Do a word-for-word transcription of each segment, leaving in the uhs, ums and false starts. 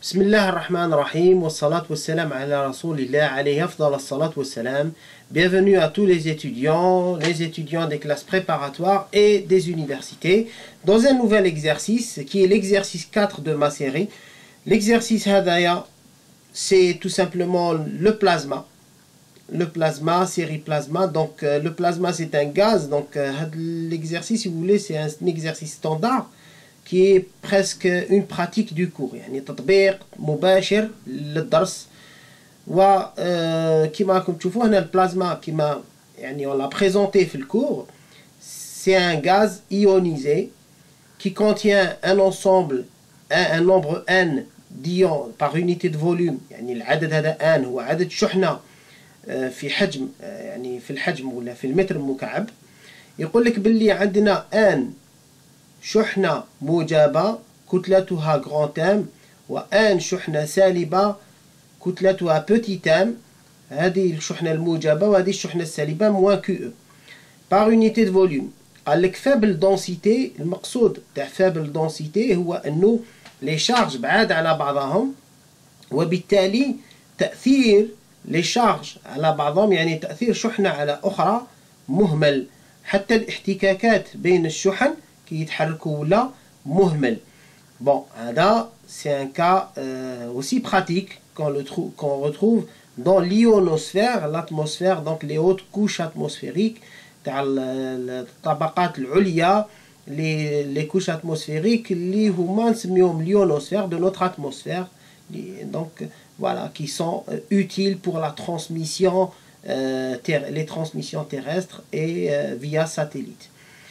بسم الله الرحمن الرحيم والصلاة والسلام على رسول الله عليه أفضل الصلاة والسلام. Bienvenue à tous les étudiants, les étudiants des classes préparatoires et des universités dans un nouvel exercice qui est l'exercice quatre de ma série. L'exercice Hadaya, c'est tout simplement le plasma. Le plasma, série plasma. Donc euh, le plasma c'est un gaz. Donc euh, l'exercice, si vous voulez, c'est un exercice standard qui est presque une pratique du cours. يعني تطبيق مباشر للدرس. وكما راكم تشوفوا هنا البلازما كما يعني on l'a présenté في الcours. C'est un gaz ionisé qui contient un ensemble un, un nombre n d'ions par unité de volume. يعني العدد هذا n هو عدد شحنة في حجم يعني في الحجم ولا في المتر المكعب. يقول لك باللي عندنا n شحنة موجبة كتلتها grand M وآن شحنة سالبة كتلتها petit m. هذه الشحنة الموجبة وهذه الشحنة السالبة moins Q E par unité de volume. قال لك faible densité. المقصود تاع faible densité هو أنه les charges بعاد على بعضهم وبالتالي تأثير les charges على بعضهم يعني تأثير شحنة على أخرى مهمل. حتى الاحتكاكات بين الشحن qui يتحركوا ولا مهمل. Bon, هذا c'est un cas euh, aussi pratique qu'on le trouve qu'on retrouve dans l'ionosphère, l'atmosphère, donc les hautes couches atmosphériques, تاع الطبقات العليا les les couches atmosphériques اللي هما نسميهم l'ionosphère de notre atmosphère. Donc voilà, qui sont euh, utiles pour la transmission euh, les transmissions terrestres et euh, via satellite.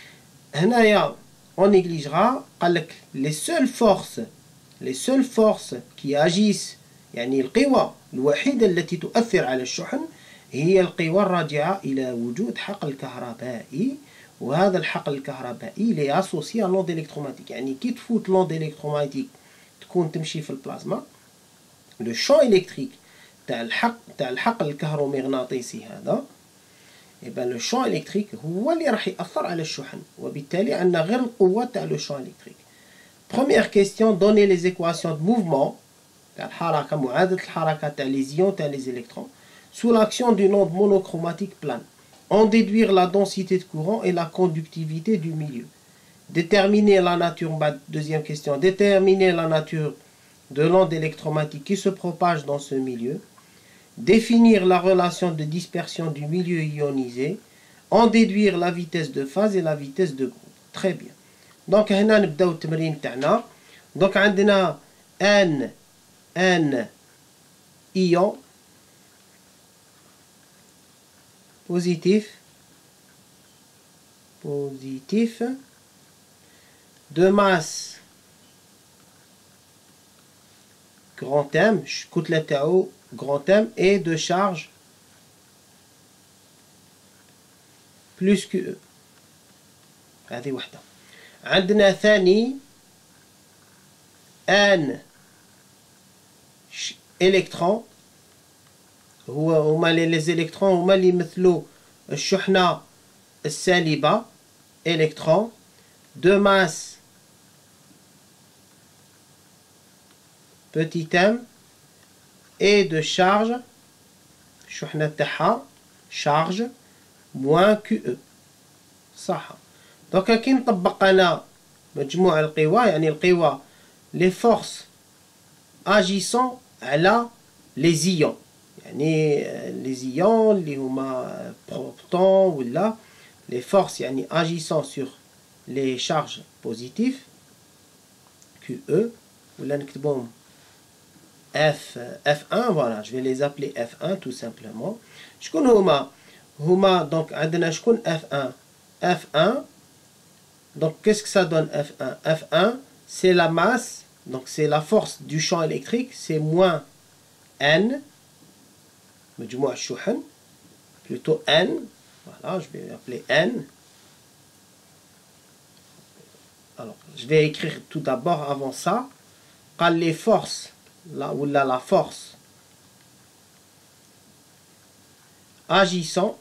هنايا on négligera les seules forces les seules forces qui agissent يعني القوى الوحيدة التي تؤثر على الشحن هي القوى الراجعة إلى وجود حقل كهربائي. وهذا الحقل الكهربائي اللي associé à l'onde électromagnétique. يعني كي تفوت l'onde électromagnétique تكون تمشي في البلازما le champ électrique تاع الحق تاع الحقل الكهرومغناطيسي هذا et ben le champ électrique هو اللي راح يأثر على الشحن. وبالتالي عندنا غير القوة تاع le champ électrique. Première question, donner les équations de mouvement تاع الحركة معادلة الحركة تاع les ions تاع les électrons sous l'action d'une onde monochromatique plane. En déduire la densité de courant et la conductivité du milieu. Déterminer la nature, deuxième question, déterminer la nature de l'onde électromagnétique qui se propage dans ce milieu. Définir la relation de dispersion du milieu ionisé. En déduire la vitesse de phase et la vitesse de groupe. Très bien. Donc هنا نبداو التمرين تاعنا. Donc عندنا n n ion positif positif de masse grand M كتلة تاعو grand M et de charge plus que E. هذه وحدة. عندنا ثاني ان إلكترون هو هما لي إلكترون هما اللي يمثلوا الشحنة السالبة إلكترون de masse petit m et de charge الشحنة تاعها charge moins Q E. صح. دونك كي نطبق انا مجموع القوى يعني القوى لي فورس اجيسون على لي زيون يعني لي زيون اللي هما بروتون ولا لي فورس يعني اجيسون سور لي شارج بوزيتيف كيو او ولا نكتبهم اف اف واحد. فوالا جو في لي ابلي اف واحد tout simplement. شكون هما هما دونك عندنا شكون اف واحد اف واحد. Donc, qu'est-ce que ça donne F un? F un, c'est la masse, donc c'est la force du champ électrique, c'est moins N, مجموع الشحن, plutôt N, voilà, je vais appeler N. Alors, je vais écrire tout d'abord avant ça, quand les forces, là où là la force agissant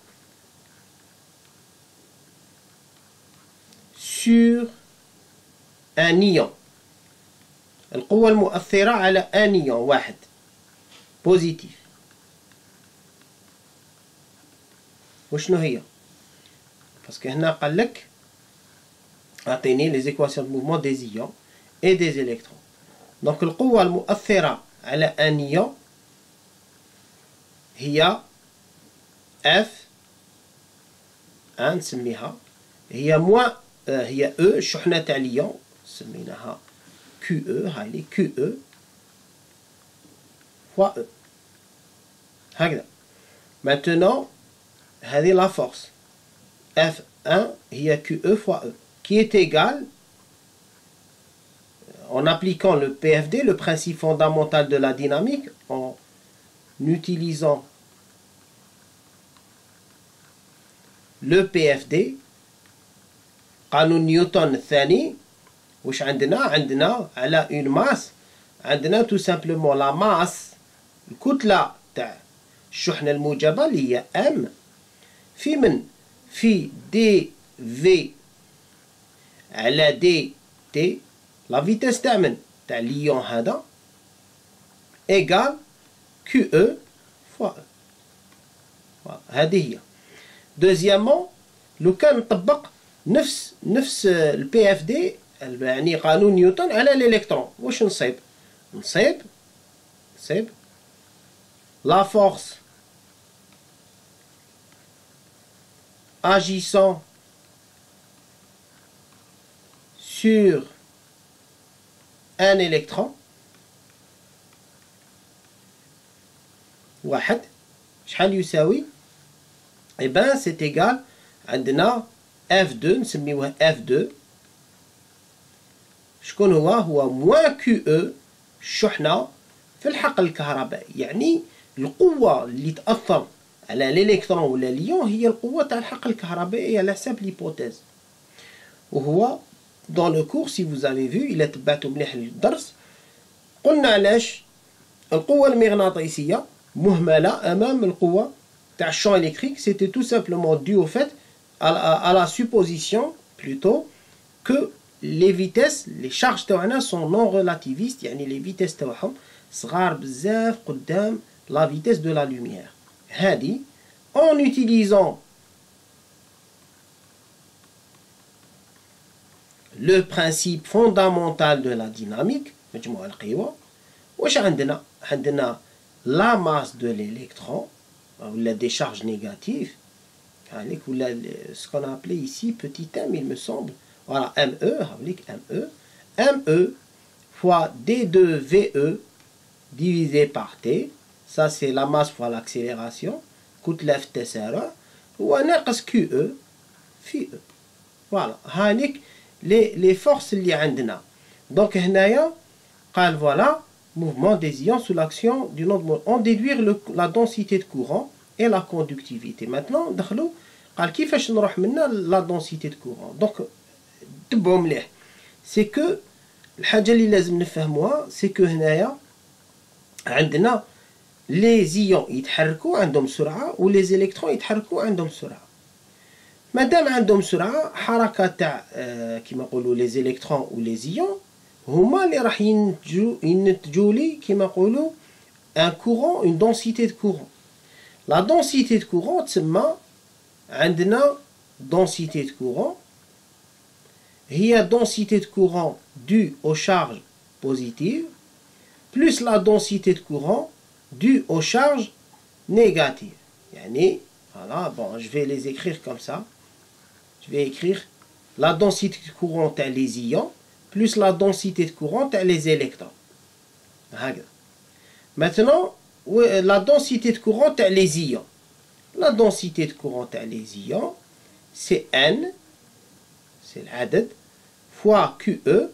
sur un ion. القوة المؤثرة على انيون واحد بوزيتيف وشنو هي؟ باسكو هنا قال لك اعطيني لي زيكواسيون دو موفمون دي زيون اي دي الكترون. دونك القوة المؤثرة على انيون هي اف ان نسميها هي موان هي او الشحنة تاع ليون سميناها كيو او هاي لي كيو او فوا او هكذا. maintenant هذه لا فورس اف ان هي كيو او فوا او qui est égal en appliquant le P F D, le principe fondamental de la dynamique, en utilisant le P F D قانون نيوتن الثاني واش عندنا عندنا على une masse عندنا tout simplement la masse الكتلة تاع الشحنة الموجبة اللي هي M في من في دي في على دي تي لا فيتيس تاع من تاع ليون هذا ايغال كيو او فوا او هذه هي. دوزيامون لو كان نطبق نفس نفس البي اف دي يعني قانون نيوتن على الالكترون واش نصيب نصيب نصيب لا فورس agissant sur un électron واحد شحال يساوي اي بان سي ايغال عندنا اف اثنين نسميوه اف اثنين شكون هو هو موان كيو او الشحنة في الحقل الكهربائي يعني القوة اللي تأثر على الالكترون ولا ليون هي القوة تاع الحقل الكهربائي على حساب ليبوتيز. وهو dans le cours si vous avez vu إلا تبعتوا مليح الدرس قلنا علاش القوة المغناطيسية مهملة أمام القوة تاع الشون électrique. C'était tout simplement dû au fait à la, à la supposition plutôt que les vitesses les charges تاعنا sont non relativistes يعني les vitesses تاعهم صغار بزاف قدام la vitesse de la lumière. هذه en utilisant le principe fondamental de la dynamique مجموع القوى واش عندنا عندنا la masse de l'électron ولا des charges négatives هذيك ولا ce qu'on a appelé ici petit m il me semble voilà me هذيك me me fois d deux V E divisé par t ça c'est la masse fois l'accélération كتلة في التسارع هو ناقص كيو او في او فوالا هانيك لي لي فورس اللي عندنا. دونك هنايا قال فوالا mouvement des ions sous l'action du nombre on déduire le, la densité de courant et la conductivité. Maintenant دخلوا قال كيفاش نروح منا la densité de courant. دونك تبعوا مليح سي كو الحاجة اللي لازم نفهموها سي كو هنايا عندنا لي زيون يتحركوا عندهم سرعة و لي زيليكترون يتحركوا عندهم سرعة. مادام عندهم سرعة حركة تاع آه كيما نقولوا لي زيليكترون و لي زيون هما اللي راح ينتجوا ينتجوا لي كيما نقولوا ان كورون اون دونسيتي دو كورون. لا دونسيتي دو كورون تسمى عندنا دونسيتي دو كورون هي دونسيتي دو كورون due aux charges positives plus la densité de courant due aux charges négatives. Yani, voilà, bon, je vais les écrire comme ça. Je vais écrire la densité de courant à les ions plus la densité de courant à les électrons. Maintenant, la densité de courant à les ions. La densité de courant à les ions, c'est N, c'est l'adad, fois Q E,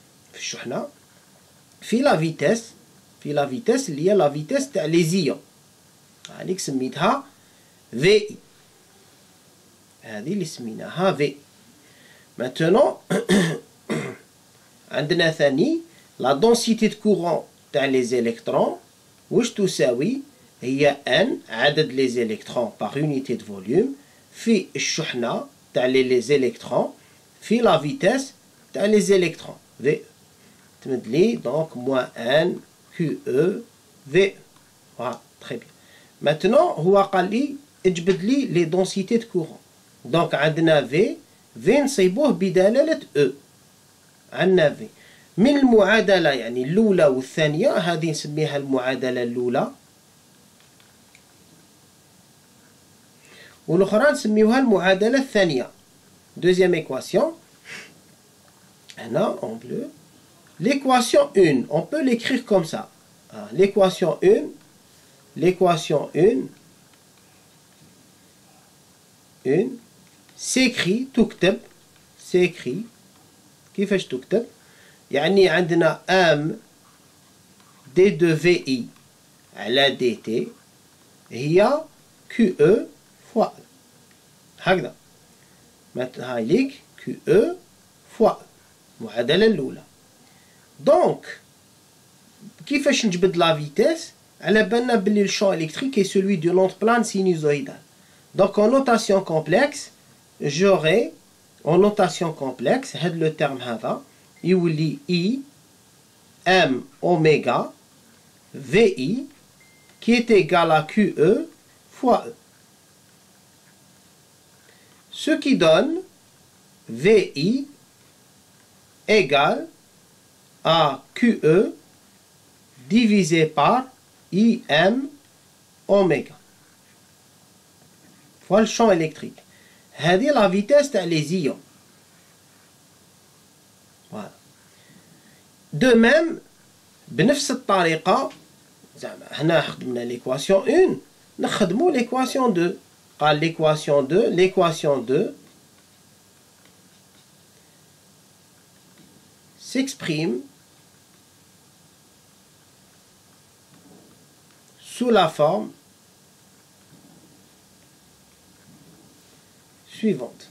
في la vitesse في la vitesse اللي هي la vitesse تاع les ions. هذيك سميتها في هذه اللي سميناها في. Maintenant عندنا ثاني la densité de courant تاع les électrons واش تساوي هي N عدد les électrons par unité de volume في الشحنة تاع les électrons في la vitesse تاع les électrons V. تمد لي donc moins n Q E V. Voilà, très bien. Maintenant هو قال لي اجبد لي les densités de courant. Donc عندنا V V نصيبوه بدلالة E. عندنا V من المعادلة يعني الأولى والثانية، هذه نسميها المعادلة الأولى، والأخرى نسميوها المعادلة الثانية. Deuxième équation. Là, en bleu. L'équation un, on peut l'écrire comme ça. L'équation un, l'équation un, un, s'écrit, تكتب, s'écrit, كيفاش تكتب؟ يعني عندنا M D deux V I على D T هي Q E fois E. هكذا. هاي ليك Q E fois E. المعادلة الأولى. دونك كيفاش نجبد لا فيتيس؟ على بالنا بلي الشون électrique est celui de l'onde plane sinusoïdale. Donc en notation complexe, j'aurai en notation complexe هاد le terme هذا يولي I M oméga V I qui est égal à Q E fois E. Ce qui donne V I égale à Q E divisé par I M oméga fois le champ électrique. هذه la vitesse تاع les ions. Voilà. De même بنفس الطريقة زعما هنا خدمنا l'équation un نخدمو l'équation deux. قال l'équation deux, l'équation deux s'exprime sous la forme suivante.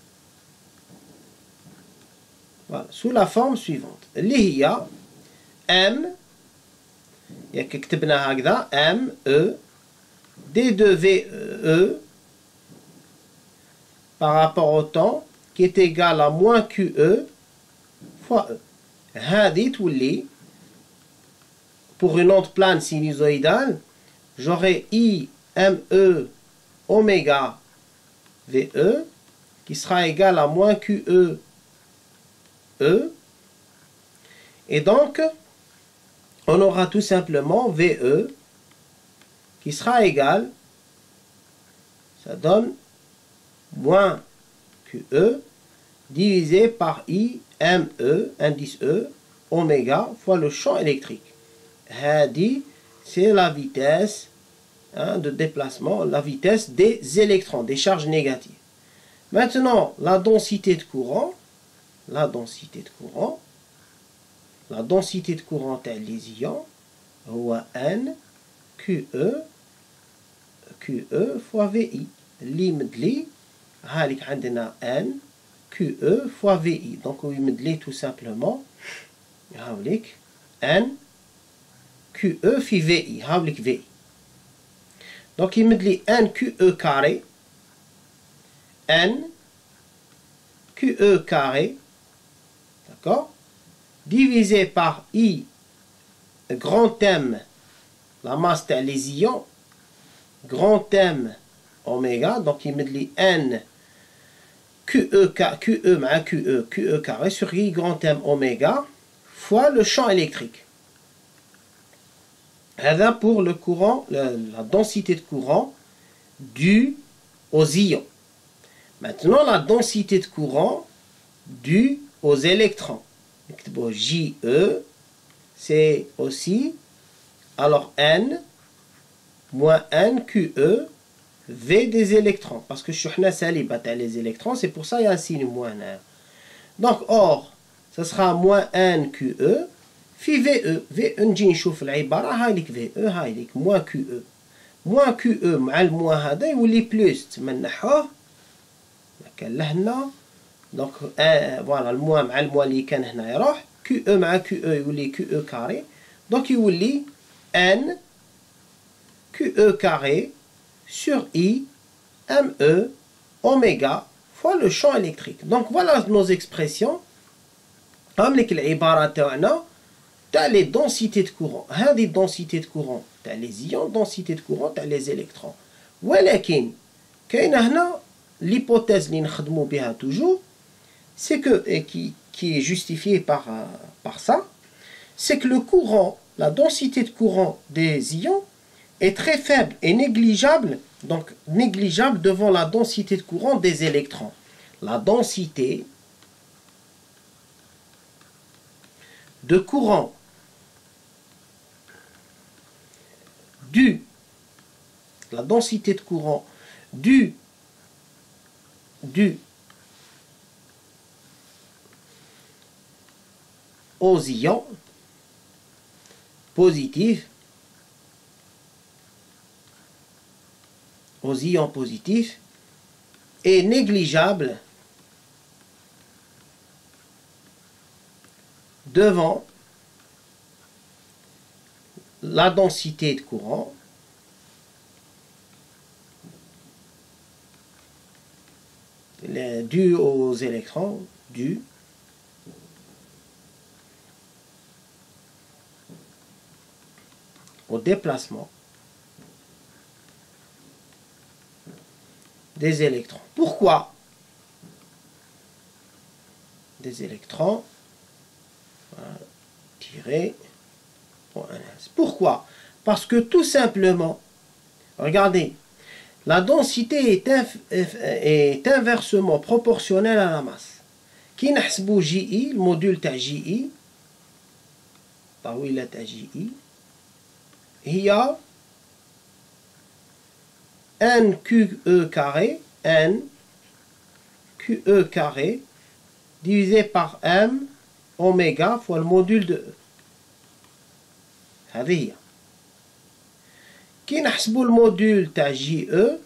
Voilà, sous la forme suivante. اللي هي M ياك كتبنا هكذا M E D deux V E par rapport au temps qui est égal à moins Q E fois E. هذه تولي pour une onde plane sinusoïdale j'aurai I M E oméga V E qui sera égal à moins Q E E. Et donc, on aura tout simplement V E qui sera égal, ça donne moins Q E divisé par I M E, indice E, oméga, fois le champ électrique. Hadi, c'est la vitesse hein, de déplacement, la vitesse des électrons, des charges négatives. Maintenant, la densité de courant, la densité de courant, la densité de courant تاع les ions هو N Q E Q E fois V I. اللي يمد لي هاليك عندنا N Q E fois V I. Donc يمد لي tout simplement هاوليك N Q E في V I. هاوليك V I. Donc يمد لي N Q E carré N Q E carré, d'accord, divisé par I grand M, la masse تاع les ions, grand M oméga, donc il me dit N Q E, Q E مع Q E, Q E carré sur I grand M oméga fois le champ électrique. هذا pour le courant, la, la densité de courant due aux ions. Maintenant, la densité de courant due aux électrons. J E, c'est aussi, alors N, moins N Q E, V des électrons. Parce que je suis salibat les électrons, c'est pour ça qu'il y a un signe moins R. Donc, or, ça sera moins N Q E, في V E. V E, نجي نشوف العبارة هايليك V E, هايليك moins Q E. moins Q E مع الموان هذا يولي بلوس تما نحوه كان لهنا دونك آه فوالا الموان مع الموان اللي كان هنا يروح Q E مع Q E يولي Q E كاري دونك يولي N Q E carré sur I M E oméga fois le champ électrique. Donc voilà nos expressions. هم لك العبارة تاعنا tu as les densités de courant. هذه densités de courant, tu as les ions, densité de courant, tu as les électrons. ولكن كاين هنا l'hypothèse اللي نخدموا بها toujours, c'est que, et qui, qui est justifiée par, euh, par ça, c'est que le courant, la densité de courant des ions est très faible et négligeable, donc négligeable devant la densité de courant des électrons. La densité de courant due, la densité de courant due, due aux ions positifs, aux ions positifs, est négligeable devant la densité de courant due aux électrons, due au déplacement des électrons. Pourquoi des électrons tirés pour un S. Pourquoi? Parce que tout simplement, regardez, la densité est, inf est inversement proportionnelle à la masse. Qui نحسبوا J I, le module تاع J I, طاولة تاع J I, هي N Q E carré, N Q E carré, divisé par M oméga fois le module de E. هذه هي. كي نحسبوا الموديل تاع جي E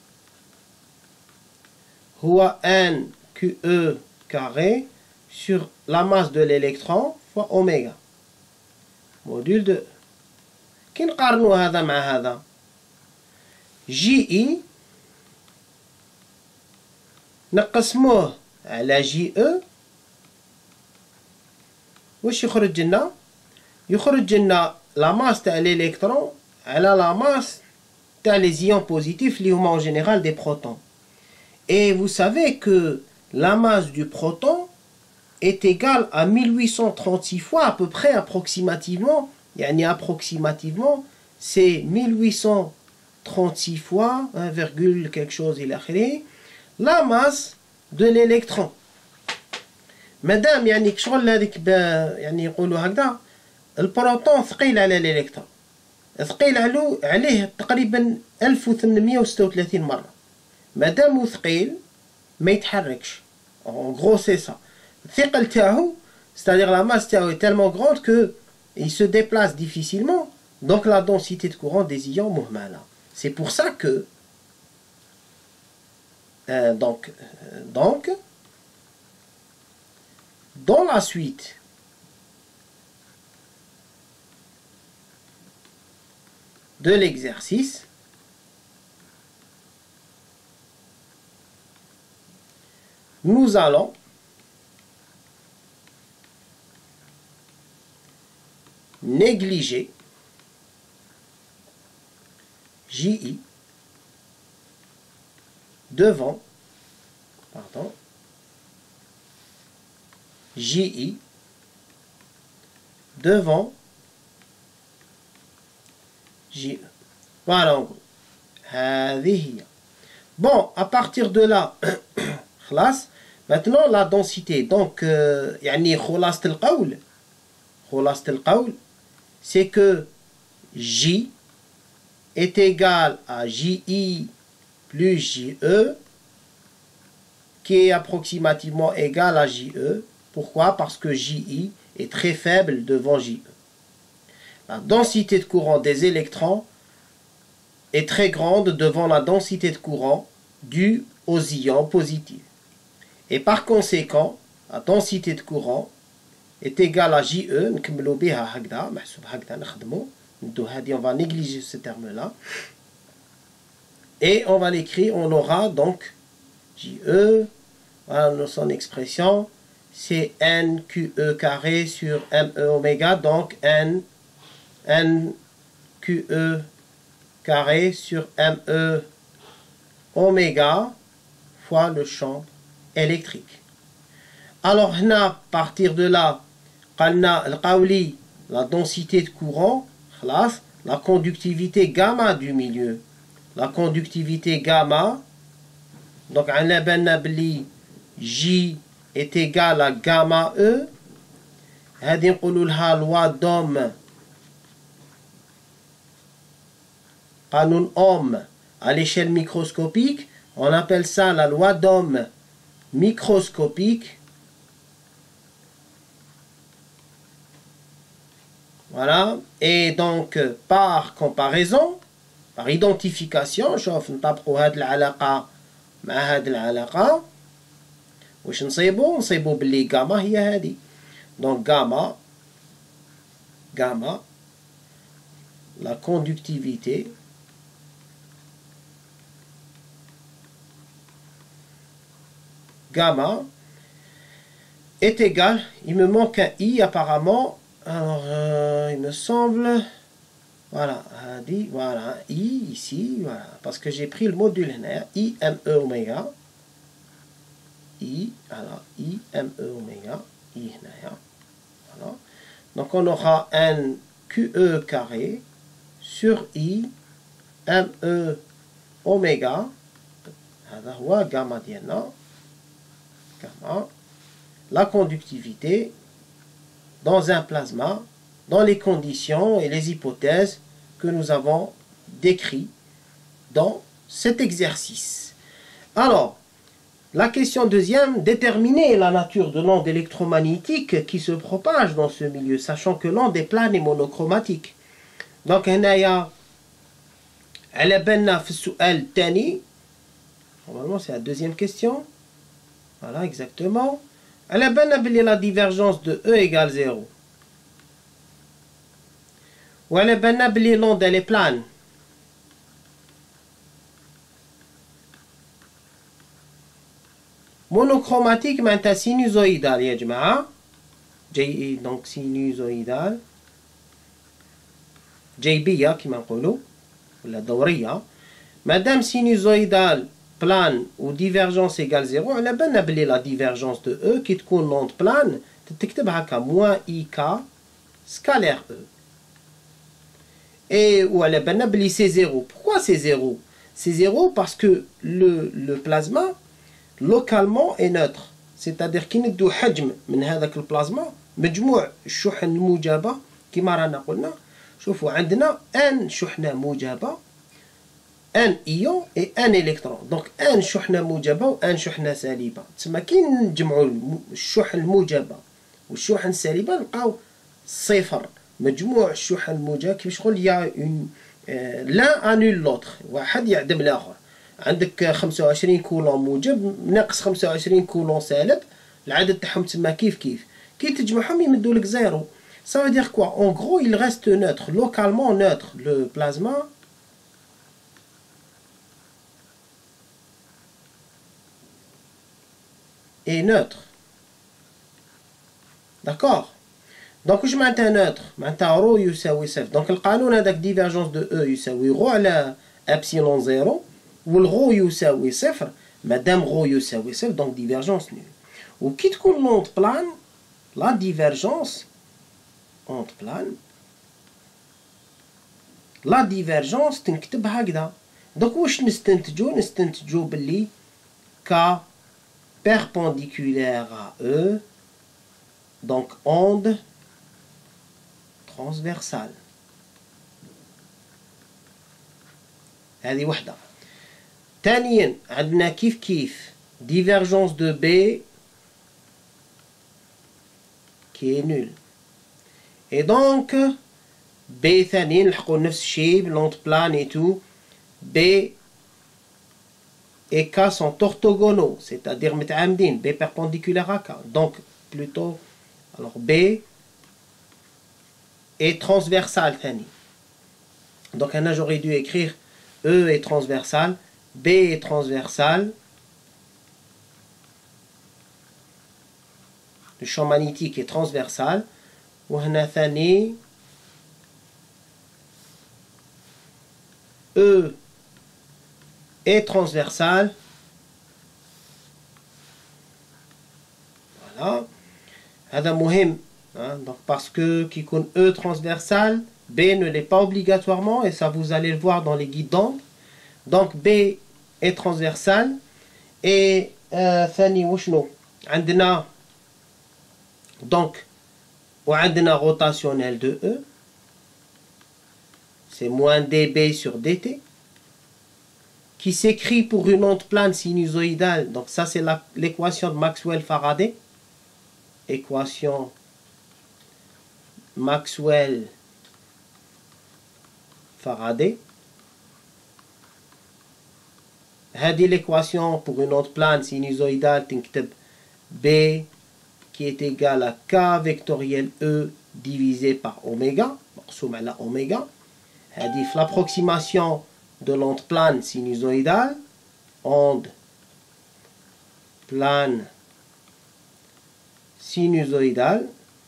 هو N Q E carré sur la masse de l'électron fois oméga. Module de E. كي نقارنوا هذا مع هذا جي إي نقسموه على جي E واش يخرج لنا؟ يخرج لنا la masse تاع l'électron على la masse تاع les ions positifs اللي هما en général des protons. Et vous savez que la masse du proton est égale à mille huit cent trente-six fois à peu près approximativement, يعني approximativement c'est mille huit cent trente-six fois un virgule quelque chose إلى آخره la masse de l'électron. مادام يعني شغل هذيك يعني يقولوا هكذا البروتون ثقيل على الالكترون، ثقيل علو عليه تقريبا ألف وثمانمئة وستة وثلاثين مرة. مادام ثقيل ما يتحركش. En gros c'est ça. الثقل تاعو c'est-à-dire la masse تاعو est tellement grande que il se déplace difficilement. Donc la densité de courant des ions مهملة. C'est pour ça que euh, donc euh, donc dans la suite de l'exercice, nous allons négliger J I devant pardon, J I devant J E. Voilà en gros. هذه هي. Bon, à partir de là, خلاص. Maintenant la densité. Donc, euh, يعني خلاصة القول. خلاصة القول, c'est que J est égal à J I plus J E, qui est approximativement égal à J E. Pourquoi? Parce que J I est très faible devant J E. La densité de courant des électrons est très grande devant la densité de courant due aux ions positifs. Et par conséquent, la densité de courant est égale à J E. On va négliger ce terme-là. Et on va l'écrire, on aura donc J E, voilà son expression, c'est N Q E carré sur M E oméga, donc N, N Q E carré sur M E oméga fois le champ électrique. Alors, à partir de là, la densité de courant, la conductivité gamma du milieu. La conductivité gamma, donc on a J est égal à gamma E. هذه نقولوا لها loi d'Ohm, قانون Ohm à l'échelle microscopique. On appelle ça la loi d'Ohm microscopique. Voilà. Et donc par comparaison, par identification, شوف نطبقوا هذه العلاقة مع هذه العلاقة. واش نصيبوا نصيبوا باللي غاما هي هذه. Donc gamma, gamma, la conductivité gamma est égale, il me manque un i apparemment, alors euh, il me semble, voilà, dit, voilà, i ici, voilà, parce que j'ai pris le module i m e oméga, i, alors i m e oméga, i, voilà. Donc on aura n q e carré sur i m e oméga, هذا هو gamma ديالنا, gamma, la conductivité dans un plasma dans les conditions et les hypothèses que nous avons décrites dans cet exercice. Alors, la question deuxième, déterminer la nature de l'onde électromagnétique qui se propage dans ce milieu, sachant que l'onde est plane et monochromatique. Donc, هنايا على بالنا في السؤال الثاني, normalement c'est la deuxième question. Voilà, exactement. على بالنا بلي la divergence de E égale zéro. وعلى بالنا بلي l'onde elle est plane. monochromatique معناتها sinusoïdal يا جماعة. جي donc sinusoïdal. جيبية كما نقولوا ولا دورية. مادام sinusoïdal plane ou divergence égale zéro, على بالنا بلي la divergence de E qui تكون l'onde plane تكتب هكا moins ik scalaire E. Et ou على بالنا بلي c'est zéro. Pourquoi c'est zéro? C'est zéro parce que le, le plasma localement est neutre. C'est-à-dire كي ندو حجم من هذاك البلازما مجموع الشحن الموجبة كما رانا قلنا. شوفوا عندنا ان شحنة موجبة, ان ايون et ان الكترون. دونك ان شحنة موجبة وان شحنة سالبة. تسمى كي نجمعوا الشحن الموجبة والشحن السالبة نلقاو صفر. مجموع الشحن الموجب كيفاش نقول يا اون لا انول لوتر, واحد يعدم الاخر. عندك خمسة وعشرين كولون موجب ناقص خمسة وعشرين كولون سالب, العدد تاعهم تسمى كيف كيف. كي تجمعهم يمدوا لك زيرو. Ça veut dire quoi? En gros, il reste neutre, localement neutre. Le plasma est neutre. D'accord? Donc, je maintiens neutre. Maintenant, ρ يساوي صفر. Donc, القانون هذاك divergence de E يساوي ρ على epsilon zéro. والغو يساوي صفر. مادام غو يساوي صفر, donc divergence nulle. وكي تكون l'onde plane, la divergence onde plane, la divergence تنكتب هكذا. donc واش نستنتجو؟ نستنتجو باللي K perpendiculaire à E, donc onde transversale. هذه وحدة. ثانيا عندنا كيف كيف divergence de B qui est nulle. Et donc, B ثاني نلحقوا نفس الشيء l'onde plane et tout. B et K sont orthogonaux, c'est-à-dire متعامدين. B perpendiculaire à K. Donc, plutôt, alors B est transversal ثاني. Donc, là, j'aurais dû écrire E est transversal, B est transversal. le champ magnétique est transversal. وهنا ثاني E est transversal. Voilà. هذا مهم. Hein, donc parce que qui compte E transversal, B ne l'est pas obligatoirement, et ça vous allez le voir dans les guides d'angle. Donc B est transversal. Et ثاني وشنو عندنا donc وعندنا rotationnel de E, c'est moins dB sur dt, qui s'écrit pour une onde plane sinusoïdale. Donc ça c'est l'équation de Maxwell-Faraday, équation Maxwell-Faraday. هذه l'équation pour une onde plane sinusoïdale تنكتب B qui est égal à K vectoriel E divisé par oméga, مقسوم على oméga. هذه في l'approximation de l'onde plane sinusoïdale, onde plane sinusoïdale.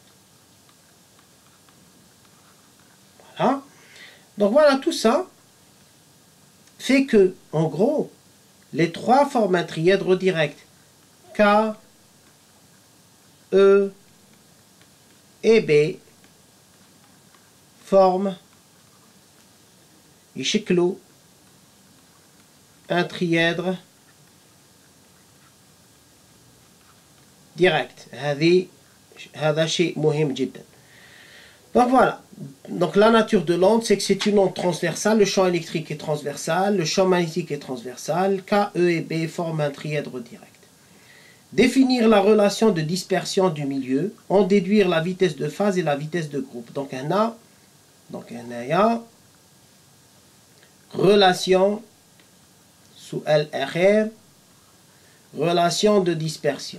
Voilà. Donc voilà, tout ça fait que, en gros, les trois forment un trièdre direct. K, E et B forment يشكلوا un trièdre direct. هذه هذا شيء مهم جدا. Donc voilà. Donc la nature de l'onde, c'est que c'est une onde transversale, le champ électrique est transversal, le champ magnétique est transversal, K, E et B forment un trièdre direct. Définir la relation de dispersion du milieu, en déduire la vitesse de phase et la vitesse de groupe. Donc un A, donc un A, relation sous L R R, relation de dispersion.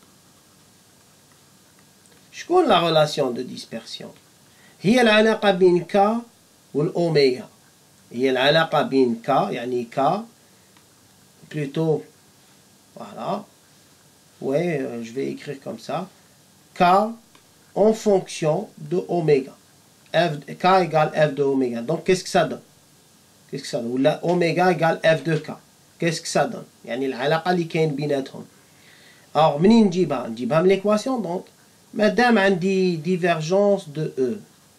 شكون la relation de dispersion؟ هي العلاقة بين K والأوميغا. هي العلاقة بين K يعني K plutôt voilà. Ouais, euh, je vais écrire comme ça. K en fonction de oméga. F, K égale F de oméga. Donc qu'est-ce que ça donne? Qu'est-ce que ça donne? Ou là, oméga égale F de K. Qu'est-ce que ça donne? يعني العلاقة اللي كاين بيناتهم. Alors منين نجيبها؟ نجيبها من l'équation. Donc مادام عندي divergence de E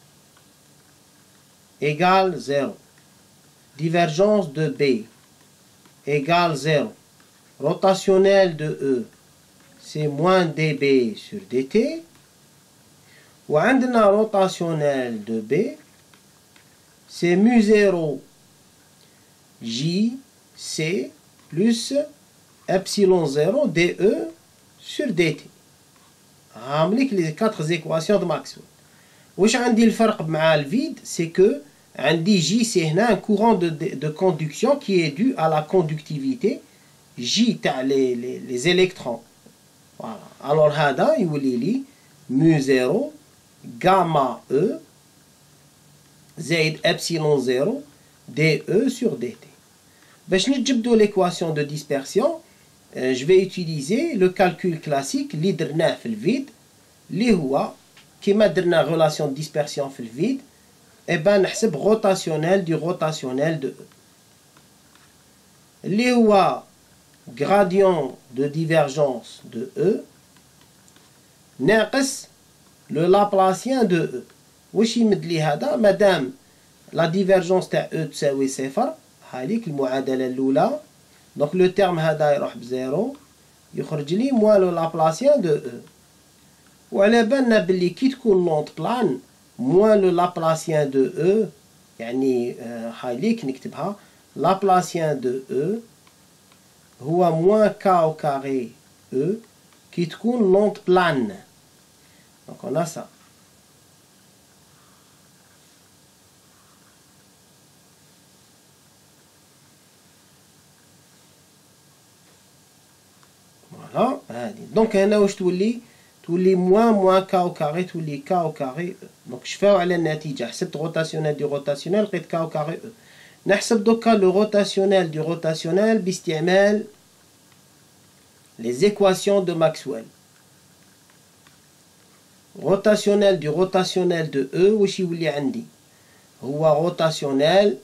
égale zéro. Divergence de B égale zéro. Rotationnel de E, c'est moins dB sur dt. Ou عندنا rotationnel de B, c'est mu zéro J C plus epsilon zéro dE sur dt. عاملك les quatre équations de Maxwell. واش عندي الفرق مع الفيد؟ c'est que عندي J c'est هنا un courant de, de, de conduction qui est dû à la conductivité J تاع les, les, les électrons. Voilà. Alors هذا يولي لي mu zéro gamma E زائد epsilon zéro dE sur dt. باش نجبدو l'équation de dispersion, euh, je vais utiliser le calcul classique اللي درناه في الفيد اللي هو كيما درنا relation de dispersion في الفيد. Et ben نحسب rotationnel du rotationnel de E اللي هو gradient de divergence de E ناقص le Laplacien de E. واش يمد لي هذا؟ مادام la divergence تاع E تساوي صفر، هذيك المعادلة الأولى، donc le terme هذا يروح بزيرو، يخرج لي moins le Laplacien de E. وعلى بالنا باللي كي تكون لونط بلان moins le Laplacien de E، يعني هذيك نكتبها Laplacien de E هو moins K au carré E كي تكون لونط بلان. Donc on a ça. Voilà. Donc هنا واش تولي؟ تولي moins moins K au carré تولي K au carré E. Donc شفاو على النتيجة، حسبت روتاسيونيل دو روتاسيونيل لقيت K au carré E. نحسب دوكا لو روتاسيونيل دو روتاسيونيل باستعمال les équations de Maxwell. rotationnel du rotationnel de E, واش يولي عندي هو rotationnel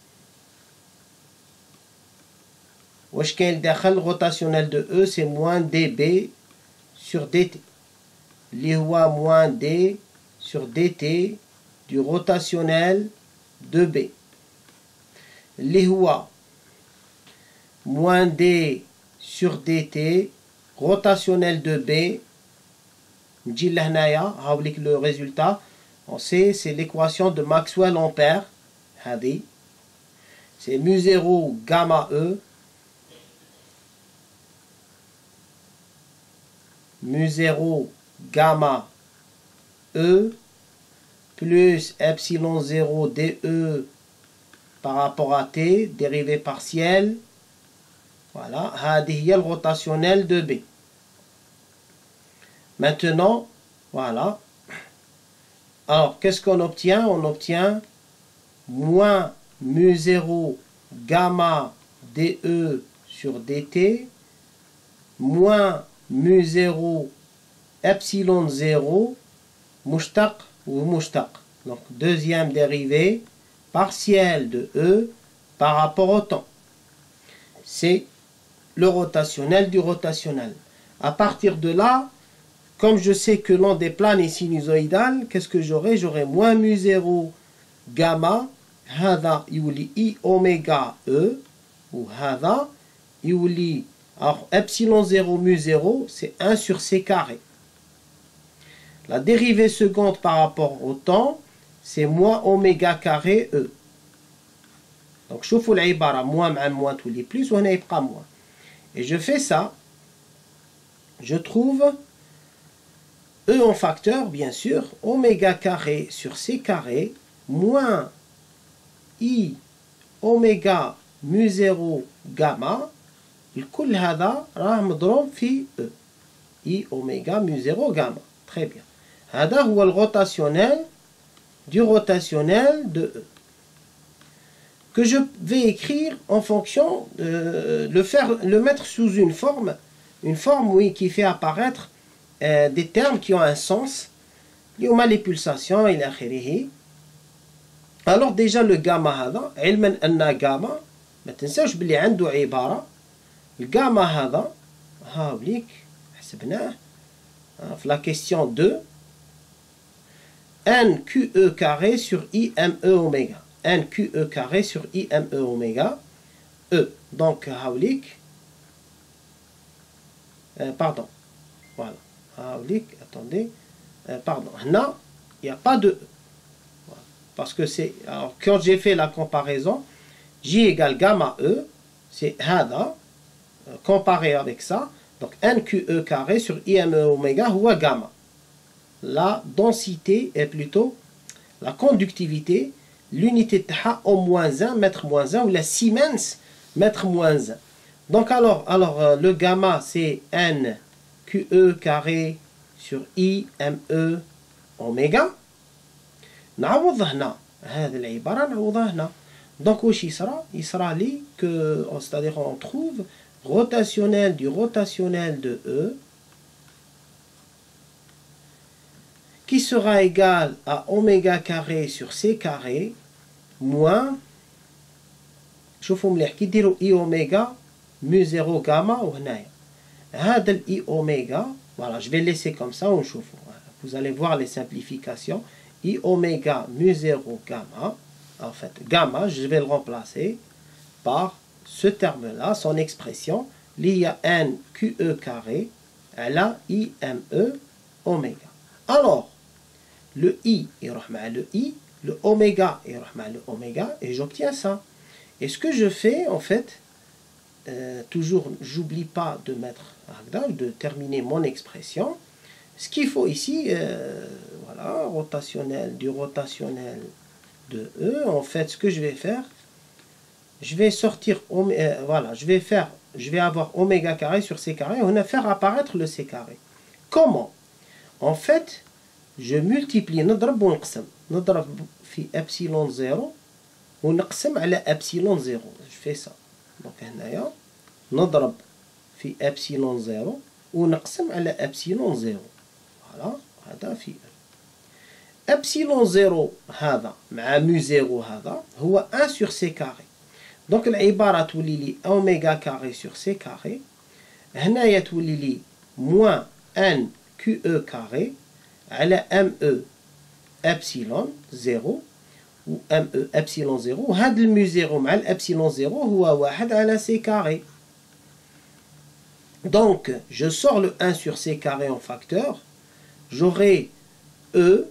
واش كاين داخل rotationnel de E c'est moins dB sur dt اللي هو moins d sur dt du rotationnel de B اللي هو moins d sur dt rotationnel de B نجي لهنايا هاوليك le résultat on sait c'est l'équation de Maxwell Ampère هذه c'est mu zéro gamma E mu zéro gamma E plus epsilon zéro dE par rapport à T, dérivée partielle. Voilà, هذه هي le rotationnel de B. Maintenant, voilà. Alors, qu'est-ce qu'on obtient? On obtient moins mu zéro gamma dE sur dt moins mu zéro epsilon zéro mushtaq ou mushtaq. Donc, deuxième dérivée partielle de E par rapport au temps. C'est le rotationnel du rotationnel. À partir de là, comme je sais que l'onde des planes est sinusoïdale, qu'est-ce que j'aurai? J'aurai moins mu zéro gamma, هذا يولي I oméga E, ou هذا يولي, alors epsilon zéro mu zéro, c'est un sur C carré. La dérivée seconde par rapport au temps, c'est moins oméga carré E. Donc, شوفوا العبارة moins مع moins tous les plus, وهنا يبقى moins. Et je fais ça, je trouve E en facteur, bien sûr, oméga carré sur C carré, moins I oméga mu zéro gamma, الكل هذا راه مضروب في E. I oméga mu zéro gamma. Très bien. هذا هو الروتationnel du rotationnel de E. Que je vais écrire en fonction de le faire, le mettre sous une forme, une forme oui, qui fait apparaître euh, des termes qui ont un sens. Il y a les pulsations et l'akhirihi. Alors déjà le gamma هذا علما أن gamma ما تنساش بلي عنده عبارة الجاما هذا هاوليك حسبناه في la question deux N Q E carré sur I M E oméga. N Q E carré sur I M E oméga. E. Donc, haoulik. Euh, pardon. Voilà. Haoulik, attendez. Euh, pardon. Là, il n'y a pas de E. Voilà. Parce que c'est. Alors, quand j'ai fait la comparaison, J égale gamma E, c'est hada, euh, comparé avec ça. Donc, N Q E carré sur I M E oméga, ou gamma. La densité est plutôt la conductivité, l'unité de au moins un, mètre moins un, ou la Siemens, mètre moins un. Donc alors, alors euh, le gamma c'est N Q E carré sur I M E oméga. نعوض هنا هذه العبارة نعوضها هنا. Donc واش يصرى؟ يصرى لي que, c'est-à-dire on trouve rotationnel du rotationnel de E qui sera égal à oméga carré sur C carré moins, شوفوا مليح كي ديروا I oméga mu zéro gamma وهنايا هذا ال I oméga, voilà je vais laisser comme ça ونشوفوا, vous allez voir les simplifications. I oméga mu zéro gamma, en fait gamma je vais le remplacer par ce terme là, son expression, il y a N Q E carré à la I M E oméga. Alors le I il remet le I, le oméga il remet le oméga, et j'obtiens ça. Et ce que je fais en fait, euh, toujours j'oublie pas de mettre, de terminer mon expression. Ce qu'il faut ici, euh, voilà, rotationnel du rotationnel de E. En fait, ce que je vais faire, je vais sortir, euh, voilà, je vais faire, je vais avoir oméga carré sur C carré, on va faire apparaître le C carré. Comment? En fait, je multiplie, نضرب ونقسم, نضرب في epsilon zéro ونقسم على epsilon zéro. Je fais ça. Donc هنايا نضرب في epsilon zéro ونقسم على epsilon zéro. Voilà. هذا في ابسيلون زيرو هذا مع مو زيرو هذا هو واحد sur c carré. دونك العبارة تولي لي اوميغا كاري sur c carré. هنايا تولي لي موان ان كيو او كاري على ام او ابسيلون زيرو و ام او ابسيلون زيرو. وهذا المو زيرو مع الابسيلون زيرو هو واحد على c carré. Donc, je sors le un sur c carré en facteur. J'aurai E,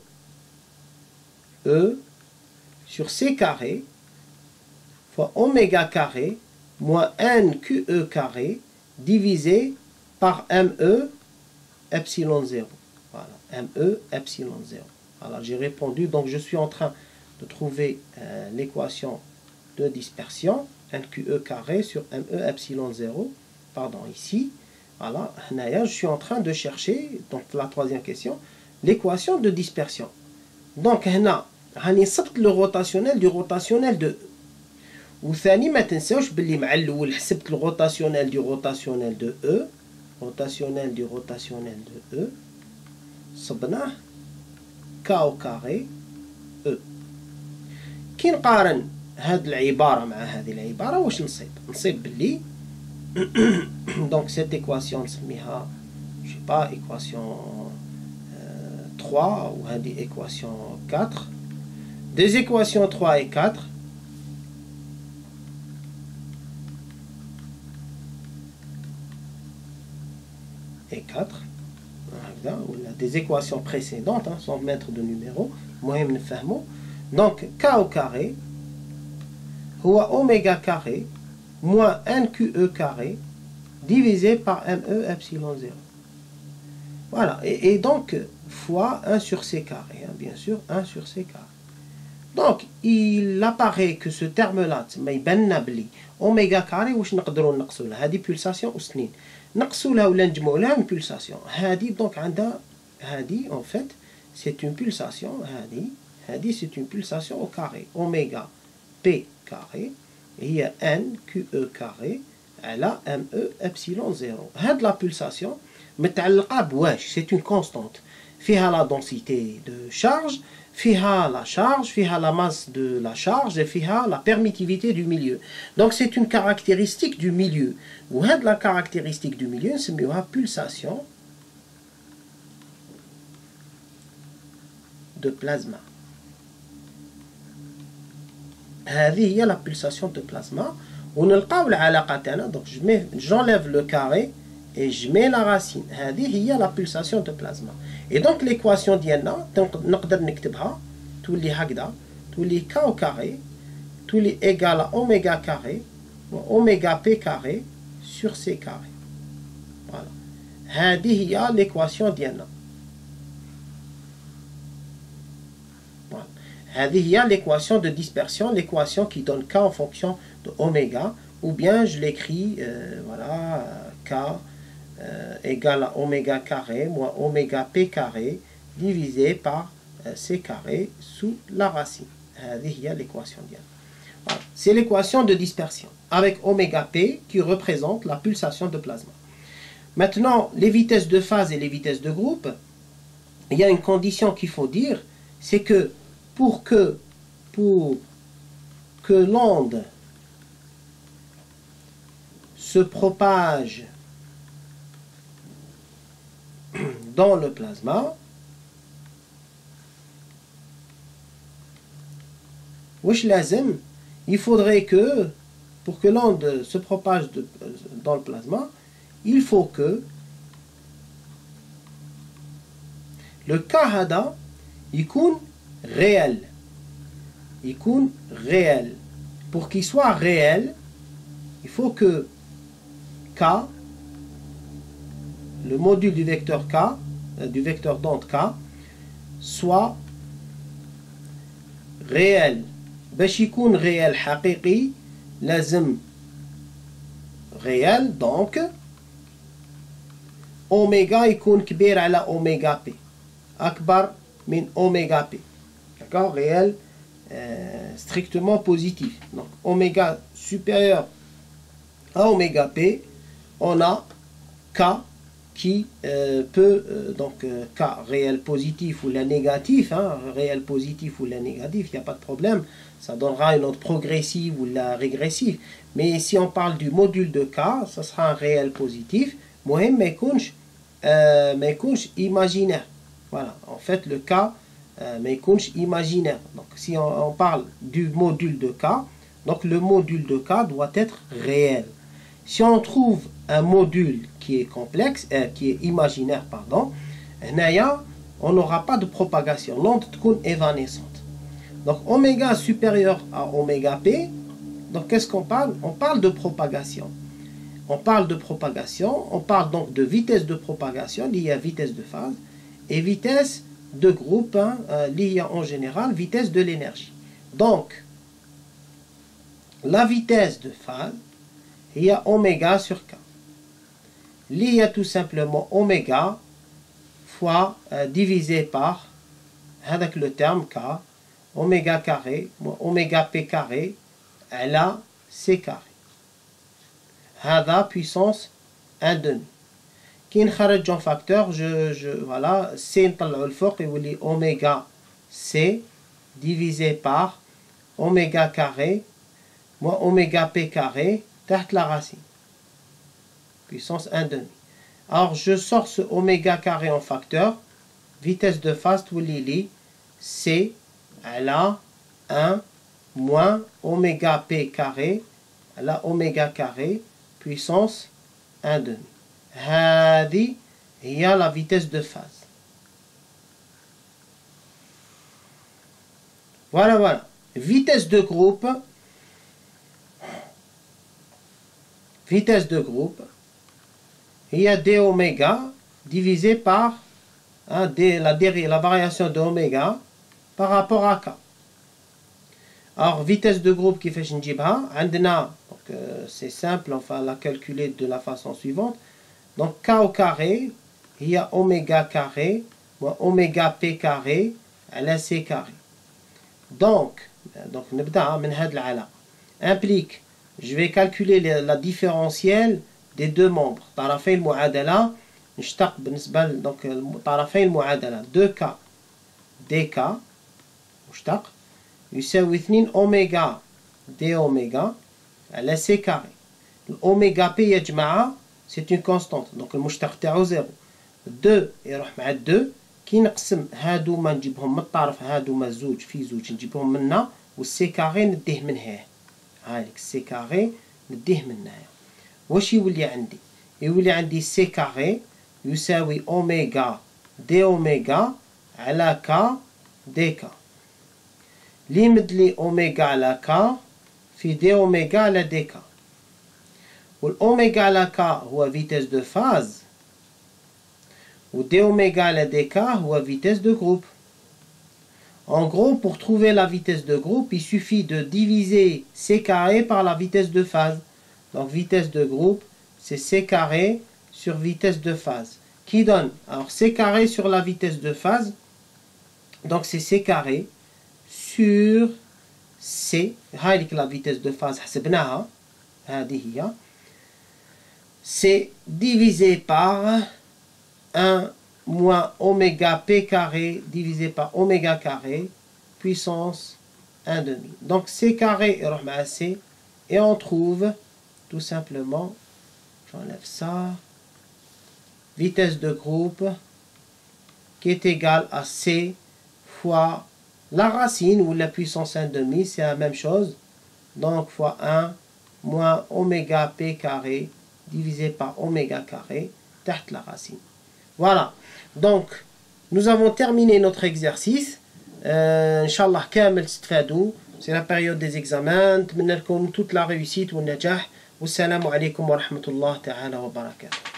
E sur c carré fois oméga carré moins n Q E carré divisé par M E epsilon zéro. Voilà, M E epsilon zéro. Voilà, j'ai répondu. Donc, je suis en train de trouver euh, l'équation de dispersion. N Q E carré sur M E epsilon zéro. Pardon, ici. Voilà, je suis en train de chercher, donc la troisième question, l'équation de dispersion. Donc, هنا راني صبت le rotationnel du rotationnel de E. وثاني ما تنساوش باللي مع الأول حسبت le rotationnel du rotationnel de E. Rotationnel du rotationnel de E. صبناه K au carré E. كي نقارن هذه العبارة مع هذه العبارة واش نصيب؟ نصيب باللي donc cette équation نسميها je sais pas équation euh, trois ou هذه équation quatre. Des équations trois et quatre et quatre des équations précédentes hein, sans mettre de numéro. المهم نفهموا. Donc K au carré هو oméga carré moins N Q E carré divisé par M E epsilon zéro. Voilà, et, et donc fois un sur c carré, hein, bien sûr, un sur c carré. Donc, il apparaît que ce terme-là, oméga carré, واش نقدروا نقصوا لها هذه pulsation ou سنين. نقصوا لها ولا نجمعوا لها une pulsation. هذه donc عندها هذه en fait c'est une pulsation هذه هذه c'est une pulsation au carré oméga p carré هي n q e carré على m e epsilon zéro. هاد la pulsation متعلقة بواش c'est une constante فيها la densité de charge فيها la charge فيها la masse de la charge et فيها la permittivité du milieu. Donc c'est une caractéristique du milieu. وهاد la caractéristique du milieu نسميوها pulsation de plasma. هذه هي la pulsation de plasma. ونلقاو العلاقة تاعنا donc je mets j'enlève le carré et je mets la racine. هذه هي la pulsation de plasma. Et donc l'équation ديالنا نقدر نكتبها تولي هكذا تولي k au carré تولي égal à oméga carré oméga p carré sur c carré. Voilà. هذه هي l'équation ديالنا. Voilà. هذه هي l'équation de dispersion, l'équation qui donne k en fonction de oméga, ou bien je l'écris euh, voilà k euh, égale à oméga carré moins oméga p carré divisé par euh, c carré sous la racine. هذه هي l'équation ديالنا. Voilà. C'est l'équation de dispersion avec oméga p qui représente la pulsation de plasma. Maintenant, les vitesses de phase et les vitesses de groupe, il y a une condition qu'il faut dire, c'est que pour que pour que l'onde se propage dans le plasma, wesh lazem, il faudrait que, pour que l'onde se propage de, dans le plasma, il faut que le K hada يكون réel. يكون réel. Pour qu'il soit réel, il faut que K, le module du vecteur K, euh, du vecteur d'onde K, soit réel. باش يكون réel حقيقي لازم réel donc oméga يكون كبير على oméga p أكبر من oméga p. D'accord? Réel euh, strictement positif. Donc oméga supérieur à oméga p, on a K qui euh, peut, euh, donc euh, K réel positif ou la négatif, hein, réel positif ou la négatif, il n'y a pas de problème, ça donnera une autre progressive ou la régressive. Mais si on parle du module de K, ça sera un réel positif, مهم ما يكونش euh, ما يكونش imaginaire. Voilà, en fait le K euh, ما يكونش imaginaire. Donc si on, on parle du module de K, donc le module de K doit être réel. Si on trouve un module qui est complexe, euh, qui est imaginaire, pardon, on n'aura pas de propagation. L'onde est évanescente. Donc oméga supérieur à oméga P, donc qu'est-ce qu'on parle? On parle de propagation. On parle de propagation, on parle donc de vitesse de propagation liée à vitesse de phase et vitesse de groupe hein, euh, liée en général vitesse de l'énergie. Donc, la vitesse de phase, il y a oméga sur K. Il y a tout simplement oméga fois euh, divisé par, avec le terme K, oméga carré, oméga P carré, elle a C carré. هذا puissance un demi. كي نخرج en facteur, je, je, voilà, C نطلعو الفوق يولي oméga C divisé par oméga carré moins oméga P carré تحت la racine. Puissance un demi. Alors je sors ce oméga carré en facteur, vitesse de phase تولي لي C elle a un moins oméga P carré, elle a oméga carré puissance un demi. هذه هي la vitesse de phase. Voilà, voilà. Vitesse de groupe. Vitesse de groupe. Il y a d oméga divisé par hein, d, la, la variation de oméga par rapport à K. Alors, vitesse de groupe qui fait نجيبها عندنا donc euh, c'est simple, on va la calculer de la façon suivante. Donc K au carré, il y a oméga carré, moins oméga P carré, à la C carré. Donc, donc نبدأ من هذا العلاقة. Implique, je vais calculer la différentielle des deux membres. طرفي المعادلة نشتق بالنسبة donc طرفي المعادلة deux K dK مشتق يساوي اثنين أوميغا دي أوميغا على سي كاري. الأوميغا بي يا جماعة c'est une constante donc المشتق تاعو زيرو. deux يروح مع deux كي نقسم هادوما نجيبهم من الطرف هادوما زوج في زوج نجيبهم منا والسي كاري نديه من هنا. هايليك السي كاري نديه من هنايا. واش يولي عندي؟ يولي عندي سي كاري يساوي أوميغا دي أوميغا على كا دي كا. لي مدلي أوميغا على كا في دي أوميغا على دي كا. والأوميغا على كا هو فيتيس دو فاز و دي أوميغا على دي كا هو فيتيس دو groupe. En gros, pour trouver la vitesse de groupe, il suffit de diviser C carré par la vitesse de phase. Donc vitesse de groupe, c'est C carré sur vitesse de phase. Qui donne? Alors C carré sur la vitesse de phase, donc c'est C carré sur C, هاي la vitesse de phase حسبناها هذه هي, c'est divisé par un moins oméga P carré divisé par oméga carré puissance un demi. Donc C carré يروح مع C et on trouve tout simplement, j'enlève ça, vitesse de groupe qui est égale à C fois la racine ou la puissance un demi, c'est la même chose. Donc fois un moins oméga P carré divisé par oméga carré تحت la racine. Voilà. Donc, nous avons terminé notre exercice. Euh, Inch'Allah, كامل تستفادوا. C'est la période des examens. نتمنى لكم toute la réussite والنجاح. والسلام عليكم ورحمة الله تعالى وبركاته.